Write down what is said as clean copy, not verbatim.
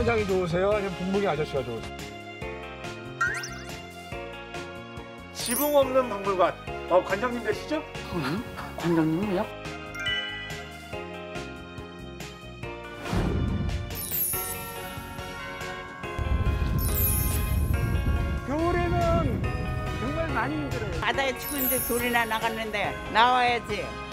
관장이 좋으세요? 아니면 분무기 아저씨가 좋으세요? 지붕 없는 박물관. 관장님 되시죠? 관장님이요? 겨울에는 정말 많이 힘들어요. 바다에 추운데 돌이나 나갔는데 나와야지.